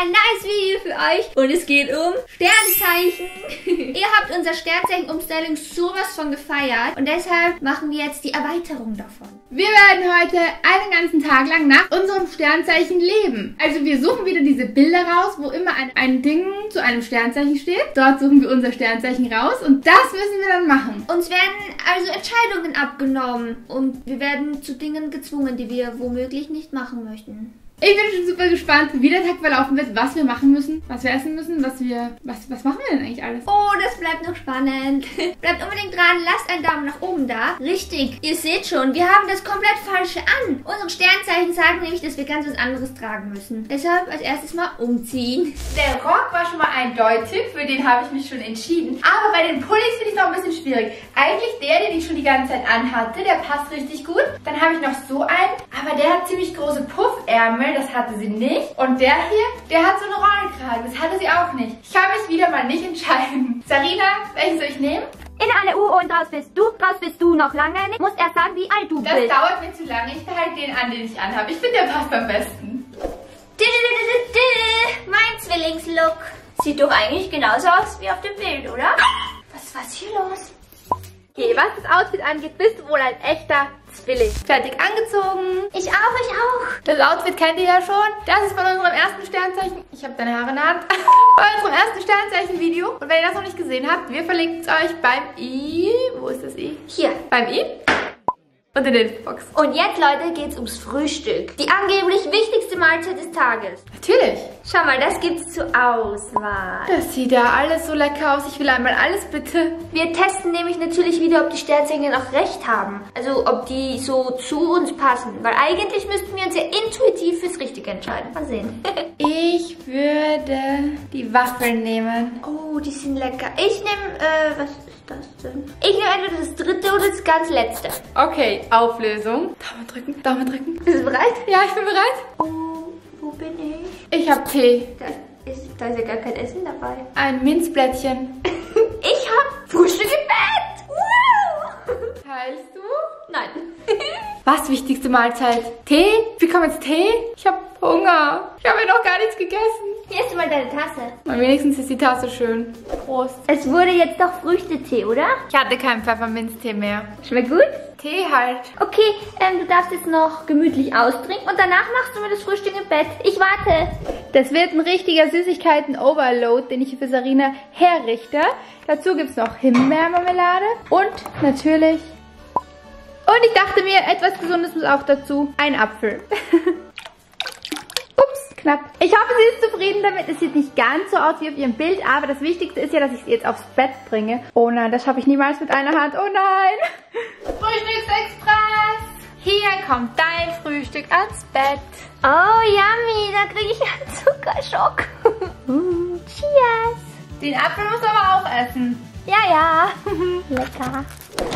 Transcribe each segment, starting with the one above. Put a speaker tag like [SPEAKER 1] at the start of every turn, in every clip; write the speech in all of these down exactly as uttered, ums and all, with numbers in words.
[SPEAKER 1] ein neues Video für euch und es geht um Sternzeichen. Ihr habt unser Sternzeichen-Umstellung sowas von gefeiert und deshalb machen wir jetzt die Erweiterung davon.
[SPEAKER 2] Wir werden heute einen ganzen Tag lang nach unserem Sternzeichen leben. Also wir suchen wieder diese Bilder raus, wo immer ein, ein Ding zu einem Sternzeichen steht. Dort suchen wir unser Sternzeichen raus und das müssen wir dann machen.
[SPEAKER 1] Uns werden also Entscheidungen abgenommen und wir werden zu Dingen gezwungen, die wir womöglich nicht machen möchten.
[SPEAKER 2] Ich bin schon super gespannt, wie der Tag verlaufen wird, was wir machen müssen, was wir essen müssen, was wir... Was, was machen wir denn eigentlich alles?
[SPEAKER 1] Oh, das bleibt noch spannend. Bleibt unbedingt dran, lasst einen Daumen nach oben da. Richtig, ihr seht schon, wir haben das komplett Falsche an. Unsere Sternzeichen sagen nämlich, dass wir ganz was anderes tragen müssen. Deshalb als erstes mal umziehen.
[SPEAKER 3] Der Rock war schon mal eindeutig, für den habe ich mich schon entschieden. Aber bei den Pullis finde ich es noch ein bisschen schwierig. Eigentlich der, den ich schon die ganze Zeit anhatte, der passt richtig gut. Dann habe ich noch so einen, aber der hat ziemlich große Puffärmel. Das hatte sie nicht. Und der hier, der hat so einen Rollkragen. Das hatte sie auch nicht. Ich kann mich wieder mal nicht entscheiden. Sarina, welchen soll ich nehmen?
[SPEAKER 4] In eine Uhr und raus bist du. Raus bist du noch lange nicht. Muss erst sagen, wie alt du
[SPEAKER 3] Das
[SPEAKER 4] bist.
[SPEAKER 3] dauert mir zu lange. Ich behalte den an, den ich anhabe. Ich finde, der passt am besten.
[SPEAKER 1] Mein Zwillingslook. Sieht doch eigentlich genauso aus wie auf dem Bild, oder? Was, was ist hier los?
[SPEAKER 4] Okay, was das Outfit angeht, bist du wohl ein echter Zwilling.
[SPEAKER 2] Fertig angezogen.
[SPEAKER 1] Ich auch, ich auch.
[SPEAKER 2] Das Outfit kennt ihr ja schon. Das ist von unserem ersten Sternzeichen. Ich habe deine Haare in der Hand. Von unserem ersten Sternzeichen-Video. Und wenn ihr das noch nicht gesehen habt, wir verlinken es euch beim I. Wo ist das I?
[SPEAKER 1] Hier.
[SPEAKER 2] Beim I. Und in der Infobox.
[SPEAKER 1] Und jetzt, Leute, geht's ums Frühstück. Die angeblich wichtigste Mahlzeit des Tages.
[SPEAKER 2] Natürlich.
[SPEAKER 1] Schau mal, das gibt's zur Auswahl.
[SPEAKER 2] Das sieht ja alles so lecker aus. Ich will einmal alles, bitte.
[SPEAKER 1] Wir testen nämlich natürlich wieder, ob die Sternzeichen auch recht haben. Also, ob die so zu uns passen. Weil eigentlich müssten wir uns ja intuitiv fürs Richtige entscheiden. Mal sehen.
[SPEAKER 2] Ich würde die Waffeln nehmen.
[SPEAKER 1] Oh, die sind lecker. Ich nehme, äh, was ist das denn? Ich nehme entweder das dritte oder das ganz letzte.
[SPEAKER 2] Okay, Auflösung. Daumen drücken, Daumen drücken.
[SPEAKER 1] Bist du bereit?
[SPEAKER 2] Ja, ich bin bereit.
[SPEAKER 1] Oh, wo bin ich?
[SPEAKER 2] Ich habe Tee.
[SPEAKER 1] Da ist, da ist ja gar kein Essen dabei.
[SPEAKER 2] Ein Minzblättchen.
[SPEAKER 1] Ich habe Frühstück im Bett. Wow.
[SPEAKER 2] Teilst du?
[SPEAKER 1] Nein.
[SPEAKER 2] Was? Wichtigste Mahlzeit? Tee? Wie kommt jetzt Tee? Ich habe Hunger. Ich habe ja noch gar nichts gegessen.
[SPEAKER 1] Hier ist mal deine Tasse.
[SPEAKER 2] Mal wenigstens ist die Tasse schön. Prost.
[SPEAKER 1] Es wurde jetzt doch Früchtetee, oder?
[SPEAKER 2] Ich hatte keinen Pfefferminztee mehr.
[SPEAKER 1] Schmeckt gut?
[SPEAKER 2] Tee halt.
[SPEAKER 1] Okay, ähm, du darfst jetzt noch gemütlich austrinken und danach machst du mir das Frühstück im Bett. Ich warte.
[SPEAKER 2] Das wird ein richtiger Süßigkeiten-Overload, den ich hier für Sarina herrichte. Dazu gibt es noch Himbeermarmelade und natürlich... Und ich dachte mir, etwas Gesundes muss auch dazu. Ein Apfel. Ups, knapp. Ich hoffe, sie ist zufrieden damit. Es sieht nicht ganz so aus wie auf ihrem Bild, aber das Wichtigste ist ja, dass ich sie jetzt aufs Bett bringe. Oh nein, das schaffe ich niemals mit einer Hand. Oh nein. Frühstücksexpress. Hier kommt dein Frühstück ans Bett.
[SPEAKER 1] Oh, yummy. Da kriege ich einen Zuckerschock. uh, cheers.
[SPEAKER 2] Den Apfel musst du aber auch essen.
[SPEAKER 1] Ja, ja. Lecker.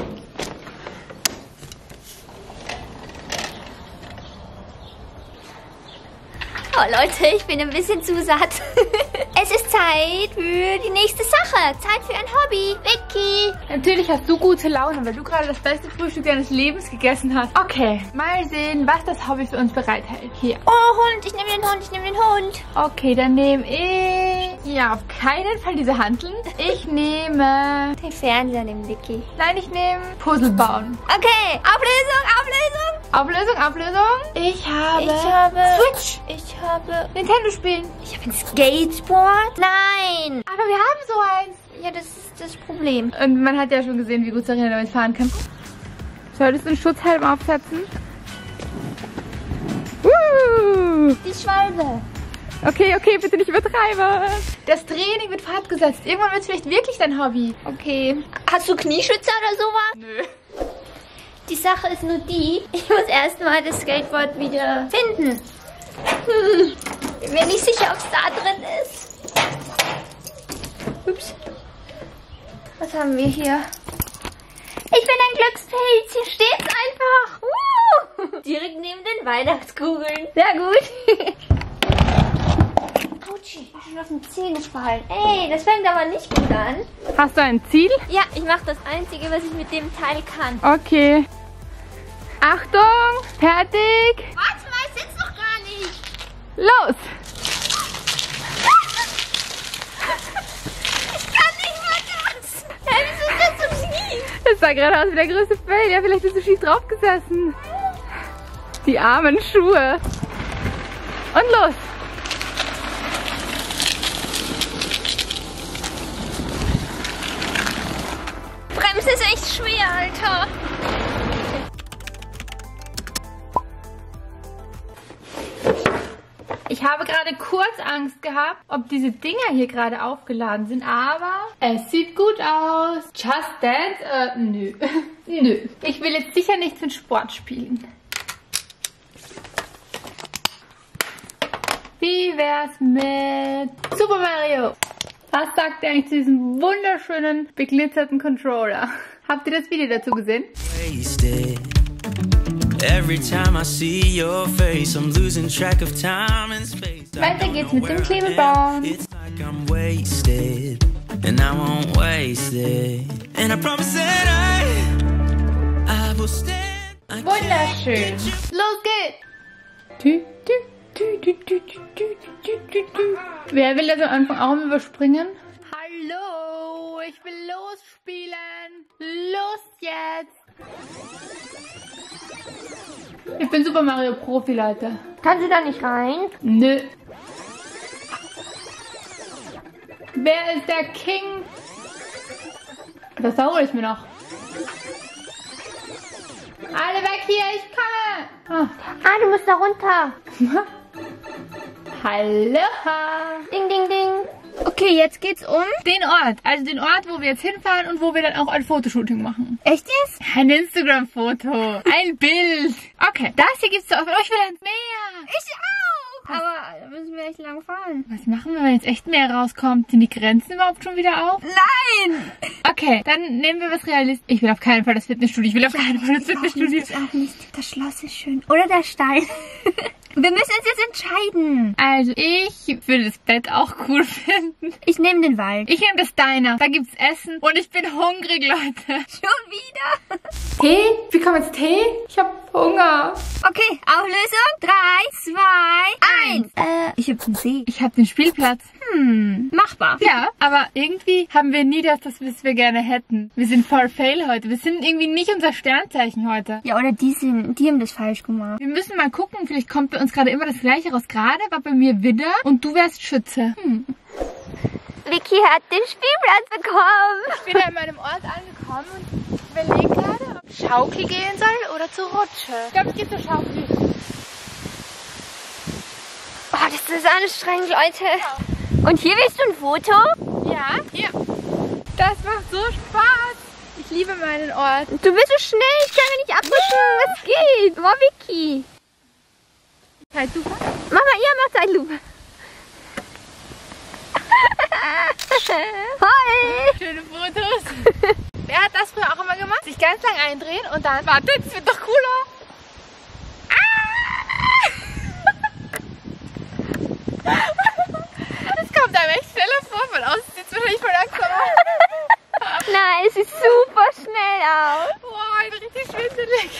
[SPEAKER 1] Oh Leute, ich bin ein bisschen zu satt. Es ist Zeit für die nächste Sache. Zeit für ein Hobby. Vicky.
[SPEAKER 2] Natürlich hast du gute Laune, weil du gerade das beste Frühstück deines Lebens gegessen hast. Okay, mal sehen, was das Hobby für uns bereithält. Hier.
[SPEAKER 1] Oh, Hund. Ich nehme den Hund. Ich nehme den Hund.
[SPEAKER 2] Okay, dann nehme ich... Ja, auf keinen Fall diese Hanteln. Ich nehme...
[SPEAKER 1] Den Fernseher nehmen, Vicky.
[SPEAKER 2] Nein, ich nehme Puzzle bauen.
[SPEAKER 1] Okay, Auflösung, Auflösung.
[SPEAKER 2] Auflösung, Auflösung. Ich habe...
[SPEAKER 1] Ich habe...
[SPEAKER 2] Switch.
[SPEAKER 1] Ich habe...
[SPEAKER 2] Nintendo spielen.
[SPEAKER 1] Ich habe ein Skateboard. Nein.
[SPEAKER 2] Aber wir haben so eins.
[SPEAKER 1] Ja, das ist das Problem.
[SPEAKER 2] Und man hat ja schon gesehen, wie gut Sarina damit fahren kann. Solltest du einen Schutzhelm aufsetzen? Uh.
[SPEAKER 1] Die Schwalbe.
[SPEAKER 2] Okay, okay, bitte nicht übertreiben. Das Training wird fortgesetzt. Irgendwann wird es vielleicht wirklich dein Hobby. Okay.
[SPEAKER 1] Hast du Knieschützer oder sowas?
[SPEAKER 2] Nö.
[SPEAKER 1] Die Sache ist nur die, ich muss erstmal das Skateboard wieder finden. Hm. Bin mir nicht sicher, ob es da drin ist. Ups. Was haben wir hier? Ich bin ein Glückspilz. Hier steht's einfach. Uh. Direkt neben den Weihnachtskugeln. Sehr gut. Autschi, ich bin schon auf den Zeh gefallen. Ey, das fängt aber nicht gut an.
[SPEAKER 2] Hast du ein Ziel?
[SPEAKER 1] Ja, ich mache das Einzige, was ich mit dem Teil kann.
[SPEAKER 2] Okay. Achtung, fertig.
[SPEAKER 1] Warte mal, ich sitze noch gar nicht.
[SPEAKER 2] Los. sah gerade aus wie der größte Fail. Ja, vielleicht ist du schief drauf gesessen. Die armen Schuhe. Und los.
[SPEAKER 1] Bremse ist echt schwer, Alter.
[SPEAKER 2] Ich habe gerade kurz Angst gehabt, ob diese Dinger hier gerade aufgeladen sind, aber es sieht gut aus. Just Dance? Äh, nö. Nö. Ich will jetzt sicher nichts mit Sport spielen. Wie wär's mit Super Mario? Was sagt ihr eigentlich zu diesem wunderschönen, beglitzerten Controller? Habt ihr das Video dazu gesehen? Every time I see your face, I'm losing track of time and space. Weiter geht's mit dem Klebebaum. It's like I'm wasted, and I won't waste it. And I promise that I, I will stand. Wunderschön. Los geht's. Wer will das am Anfang auch mal überspringen? Hallo, ich will losspielen. Los jetzt. Ich bin Super Mario Profi, Leute.
[SPEAKER 1] Kannst du da nicht rein?
[SPEAKER 2] Nö. Wer ist der King? Das da hole ich mir noch. Alle weg hier, ich komme.
[SPEAKER 1] Ah, ah du musst da runter.
[SPEAKER 2] Hallo.
[SPEAKER 1] Ding, ding, ding. Okay, jetzt geht's um
[SPEAKER 2] den Ort. Also den Ort, wo wir jetzt hinfahren und wo wir dann auch ein Fotoshooting machen.
[SPEAKER 1] Echt jetzt?
[SPEAKER 2] Ein Instagram-Foto. Ein Bild. Okay, das hier gibt's zu oft. Oh, ich will ans Meer.
[SPEAKER 1] Ich auch. Aber da müssen wir echt lang fahren.
[SPEAKER 2] Was machen wir, wenn jetzt echt Meer rauskommt? Sind die Grenzen überhaupt schon wieder auf?
[SPEAKER 1] Nein!
[SPEAKER 2] Okay, dann nehmen wir was Realistisches. Ich will auf keinen Fall das Fitnessstudio. Ich will auf keinen Fall das Fitnessstudio.
[SPEAKER 1] Ich auch nicht. Das Schloss ist schön. Oder der Stein. Wir müssen uns jetzt entscheiden.
[SPEAKER 2] Also, ich würde das Bett auch cool finden.
[SPEAKER 1] Ich nehme den Wald.
[SPEAKER 2] Ich nehme das Diner. Da gibt's Essen. Und ich bin hungrig, Leute.
[SPEAKER 1] Schon wieder?
[SPEAKER 2] Tee? Wir kommen jetzt Tee? Ich hab Hunger.
[SPEAKER 1] Okay, Auflösung. Drei, zwei, eins. Äh, ich hab den See.
[SPEAKER 2] Ich hab den Spielplatz.
[SPEAKER 1] Hm, machbar.
[SPEAKER 2] Ja, aber irgendwie haben wir nie das, was wir gerne hätten. Wir sind voll fail heute. Wir sind irgendwie nicht unser Sternzeichen heute.
[SPEAKER 1] Ja, oder die sind, die haben das falsch gemacht.
[SPEAKER 2] Wir müssen mal gucken. Vielleicht kommt bei uns gerade immer das Gleiche raus. Gerade war bei mir Widder und du wärst Schütze. Hm.
[SPEAKER 1] Vicky hat den Spielplatz bekommen.
[SPEAKER 2] Ich bin an meinem Ort angekommen und überlege gerade, ob Schaukel gehen soll oder zur Rutsche. Ich glaube, ich gehe zur Schaukel.
[SPEAKER 1] Oh, das ist anstrengend, Leute. Und hier willst du ein Foto?
[SPEAKER 2] Ja, hier. Das macht so Spaß. Ich liebe meinen Ort.
[SPEAKER 1] Du bist so schnell, ich kann mich nicht abrutschen. Was geht? Boah, Vicky.
[SPEAKER 2] Zeitlupe?
[SPEAKER 1] Mama, ja, mach Zeitlupe. Hi.
[SPEAKER 2] Schöne Fotos. Wer hat das früher auch immer gemacht? Sich ganz lang eindrehen und dann, warte, das wird doch cooler. Das kommt einem echt schneller vor, von außen sieht es wahrscheinlich voll langsam aus.
[SPEAKER 1] Nein, es sieht super schnell aus.
[SPEAKER 2] Wow, ich bin richtig schwindelig.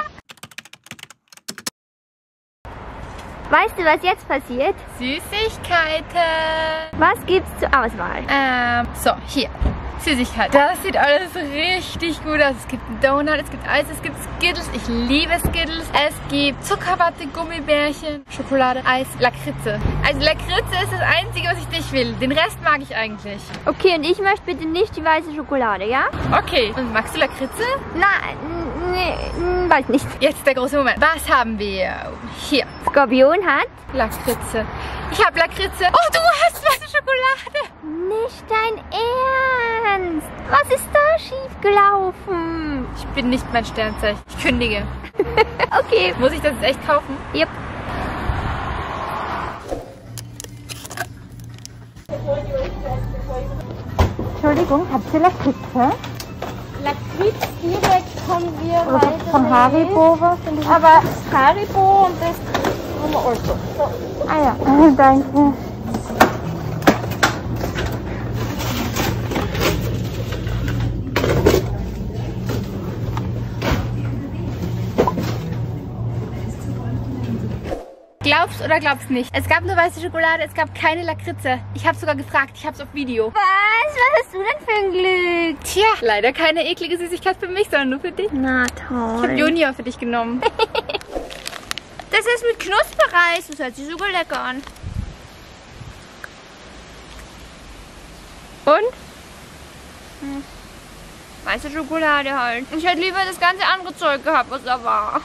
[SPEAKER 1] Weißt du, was jetzt passiert?
[SPEAKER 2] Süßigkeiten.
[SPEAKER 1] Was gibt's zur Auswahl?
[SPEAKER 2] Ähm, so, hier. Süßigkeiten. Das sieht alles richtig gut aus. Es gibt einen Donut, es gibt Eis, es gibt Skittles. Ich liebe Skittles. Es gibt Zuckerwatte, Gummibärchen, Schokolade, Eis, Lakritze. Also Lakritze ist das Einzige, was ich nicht will. Den Rest mag ich eigentlich.
[SPEAKER 1] Okay, und ich möchte bitte nicht die weiße Schokolade, ja?
[SPEAKER 2] Okay. Und magst du Lakritze?
[SPEAKER 1] Nein, nee, weiß nicht.
[SPEAKER 2] Jetzt der große Moment. Was haben wir? Hier.
[SPEAKER 1] Skorpion hat
[SPEAKER 2] Lakritze. Ich habe Lakritze. Oh, du hast weiße Schokolade.
[SPEAKER 1] Nicht dein Ernst. Was ist da schief gelaufen?
[SPEAKER 2] Ich bin nicht mein Sternzeichen. Ich kündige.
[SPEAKER 1] Okay.
[SPEAKER 2] Muss ich das jetzt echt kaufen?
[SPEAKER 1] Yep.
[SPEAKER 3] Entschuldigung, habt ihr Lakritze?
[SPEAKER 1] Lakritz direkt kommen wir
[SPEAKER 3] Oder
[SPEAKER 1] weiter.
[SPEAKER 3] von Haribo was?
[SPEAKER 1] Aber Haribo und das haben wir also. So.
[SPEAKER 3] Ah ja, danke.
[SPEAKER 2] Glaubst oder glaub's nicht. Es gab nur weiße Schokolade, es gab keine Lakritze. Ich habe sogar gefragt, ich hab's auf Video.
[SPEAKER 1] Was? Was hast du denn für ein Glück?
[SPEAKER 2] Tja, leider keine eklige Süßigkeit für mich, sondern nur für dich.
[SPEAKER 1] Na
[SPEAKER 2] Ich
[SPEAKER 1] toll.
[SPEAKER 2] habe Junior für dich genommen.
[SPEAKER 1] Das ist mit Knuspereis. Das hört sich sogar lecker an.
[SPEAKER 2] Und?
[SPEAKER 1] Hm. Weiße Schokolade halt. Ich hätte lieber das ganze andere Zeug gehabt, was da war.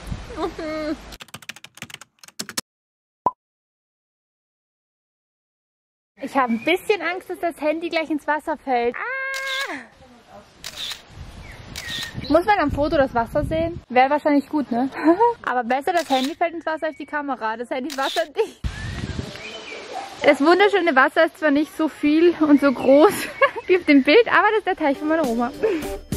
[SPEAKER 2] Ich habe ein bisschen Angst, dass das Handy gleich ins Wasser fällt. Ah! Muss man am Foto das Wasser sehen? Wäre wahrscheinlich gut, ne? Aber besser, das Handy fällt ins Wasser als die Kamera. Das Handy ist wasserdicht. Das wunderschöne Wasser ist zwar nicht so viel und so groß wie auf dem Bild, aber das ist der Teich von meiner Oma.